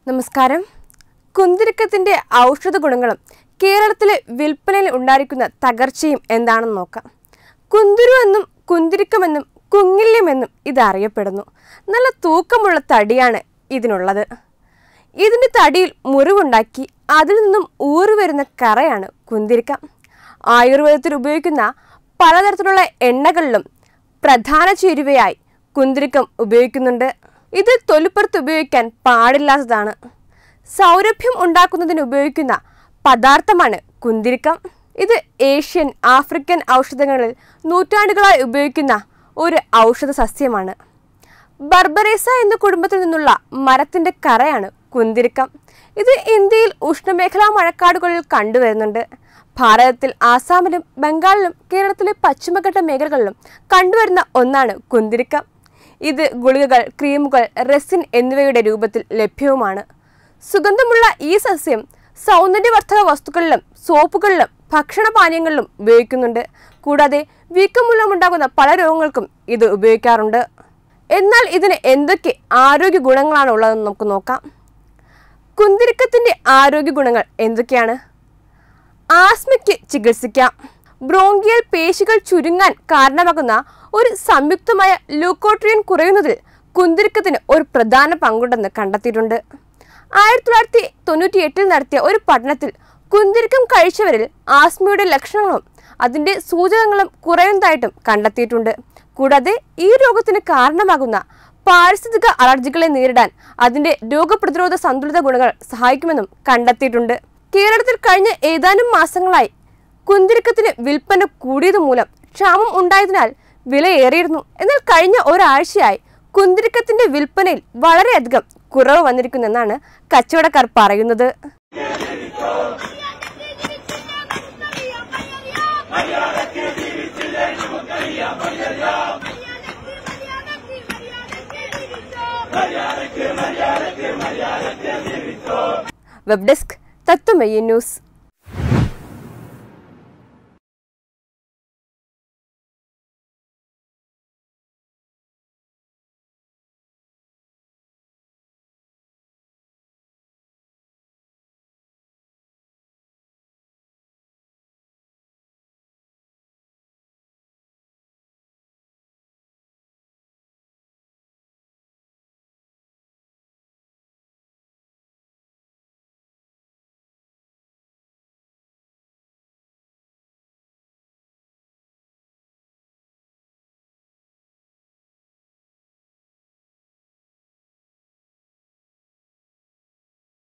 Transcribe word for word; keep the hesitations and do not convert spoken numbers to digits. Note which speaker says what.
Speaker 1: നമസ്കാരം. കുന്തിരിക്കത്തിന്റെ ഔഷധ ഗുണങ്ങളും കേരളത്തിലെ വിൽപ്പനയിൽ ഉണ്ടായിരിക്കുന്ന തകർച്ചയും എന്താണെന്ന് നോക്കാം. കുന്തിരു എന്നും കുന്തിരിക്കമെന്നും കുങ്ങില്യമെന്നും ഇതറിയപ്പെടുന്നു. നല്ല തൂക്കമുള്ള തടിയാണ് ഇതിനുള്ളത്. ഇതിൻ്റെ തടിയിൽ മുറിവുണ്ടാക്കി അതിൽ നിന്നും ഊറിവരുന്ന കറയാണ് കുന്തിരിക്കം. ആയുർവേദത്തിൽ ഉപയോഗിക്കുന്ന പലതരത്തിലുള്ള എണ്ണകളിലും പ്രധാന ചേരുവയായി കുന്തിരിക്കം ഉപയോഗിക്കുന്നുണ്ട്. ഇത് തൊലിപ്പുറത്ത് ഉപയോഗിക്കാൻ പാടില്ലാത്തതാണ്. സൗരഭ്യം ഉണ്ടാക്കുന്നതിന് ഉപയോഗിക്കുന്ന പദാർത്ഥമാണ് കുന്തിരിക്കം. ഇത് ഏഷ്യൻ ആഫ്രിക്കൻ ഔഷധങ്ങളിൽ നൂറ്റാണ്ടുകളായി ഉപയോഗിക്കുന്ന ഒരു ഔഷധ സസ്യമാണ്. ബർബറേസ എന്ന കുടുംബത്തിൽ നിന്നുള്ള മരത്തിൻ്റെ കറയാണ് കുന്തിരിക്കം. ഇത് ഇന്ത്യയിൽ ഉഷ്ണമേഖലാ മഴക്കാടുകളിൽ കണ്ടുവരുന്നുണ്ട്. ഭാരതത്തിൽ ആസാമിലും ബംഗാളിലും കേരളത്തിലെ പശ്ചിമഘട്ട മേഖലകളിലും കണ്ടുവരുന്ന ഒന്നാണ് കുന്തിരിക്കം. ഇത് ഗുളികകൾ, ക്രീമുകൾ, റെസിൻ എന്നിവയുടെ രൂപത്തിൽ ലഭ്യവുമാണ്. സുഗന്ധമുള്ള ഈ സസ്യം സൗന്ദര്യവർദ്ധക വസ്തുക്കളിലും സോപ്പുകളിലും ഭക്ഷണപാനീയങ്ങളിലും ഉപയോഗിക്കുന്നുണ്ട്. കൂടാതെ വീക്കം മൂലമുണ്ടാകുന്ന പല രോഗങ്ങൾക്കും ഇത് ഉപയോഗിക്കാറുണ്ട്. എന്നാൽ ഇതിന് എന്തൊക്കെ ആരോഗ്യ ഗുണങ്ങളാണ് ഉള്ളതെന്ന് നമുക്ക് നോക്കാം. കുന്തിരിക്കത്തിൻ്റെ ആരോഗ്യ ഗുണങ്ങൾ എന്തൊക്കെയാണ്? ആസ്മയ്ക്ക് ചികിത്സിക്കാം. ബ്രോങ്കിയൽ പേശികൾ ചുരുങ്ങാൻ കാരണമാകുന്ന ഒരു സംയുക്തമായ ലൂക്കോട്രിയൻ കുറയുന്നതിൽ കുന്തിരിക്കത്തിന് ഒരു പ്രധാന പങ്കുണ്ടെന്ന് കണ്ടെത്തിയിട്ടുണ്ട്. ആയിരത്തി തൊള്ളായിരത്തി തൊണ്ണൂറ്റി എട്ടിൽ നടത്തിയ ഒരു പഠനത്തിൽ കുന്തിരിക്കം കഴിച്ചവരിൽ ആസ്മയുടെ ലക്ഷണങ്ങളും അതിൻ്റെ സൂചകങ്ങളും കുറയുന്നതായിട്ടും കണ്ടെത്തിയിട്ടുണ്ട്. കൂടാതെ ഈ രോഗത്തിന് കാരണമാകുന്ന പാരിസ്ഥിതിക അലർജികളെ നേരിടാൻ അതിൻ്റെ രോഗപ്രതിരോധ സന്തുലിത ഗുണങ്ങൾ സഹായിക്കുമെന്നും കണ്ടെത്തിയിട്ടുണ്ട്. കേരളത്തിൽ കഴിഞ്ഞ ഏതാനും മാസങ്ങളായി കുന്തിരിക്കത്തിന് വിൽപ്പന കൂടിയത് മൂലം ക്ഷാമം ഉണ്ടായതിനാൽ വിലയേറിയിരുന്നു. എന്നാൽ കഴിഞ്ഞ ഒരാഴ്ചയായി കുന്തിരിക്കത്തിന്റെ വിൽപ്പനയിൽ വളരെയധികം കുറവ് വന്നിരിക്കുന്നെന്നാണ് കച്ചവടക്കാർ പറയുന്നത്. Web desk Tathwamayi news.